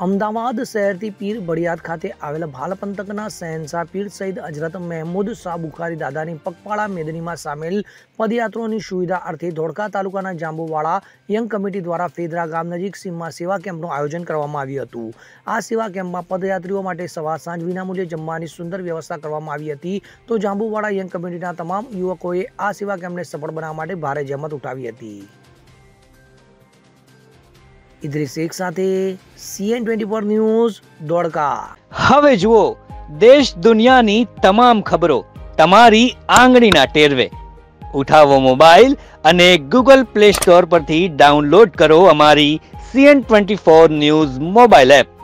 અમદાવાદ શહેરથી પીર બળિયાદ ખાતે આવેલા ભાલ પંથકના શહેનશાહ પીર સઈદ હજરત મહેમૂદ શાહ બુખારી દાદાની પગપાળા મેદનીમાં સામેલ પદયાત્રીઓની સુવિધા અર્થે ધોળકા તાલુકાના જાંબુવાડા યંગ કમિટી દ્વારા ફેદરા ગામ નજીક સીમમાં સેવા કેમ્પનું આયોજન કરવામાં આવ્યું હતું। આ સેવા કેમ્પમાં પદયાત્રીઓ માટે સવાર સાંજ વિનામૂલ્યે જમવાની સુંદર વ્યવસ્થા કરવામાં આવી હતી। તો જાંબુવાડા યંગ કમિટીના તમામ યુવકોએ આ સેવા કેમ્પને સફળ બનાવવા માટે ભારે જહેમત ઉઠાવી હતી। ઇદ્રીસ શેખ સાથે CN24 ન્યૂઝ ધોળકા। હવે જુઓ દેશ દુનિયાની તમામ ખબરો તમારી આંગળીના ટેરવે। ઉઠાવો મોબાઈલ અને ગૂગલ પ્લે સ્ટોર પરથી ડાઉનલોડ કરો અમારી CN24 ન્યૂઝ મોબાઈલ એપ।